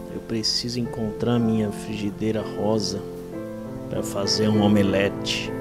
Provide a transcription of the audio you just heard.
Eu preciso encontrar minha frigideira rosa para fazer um omelete.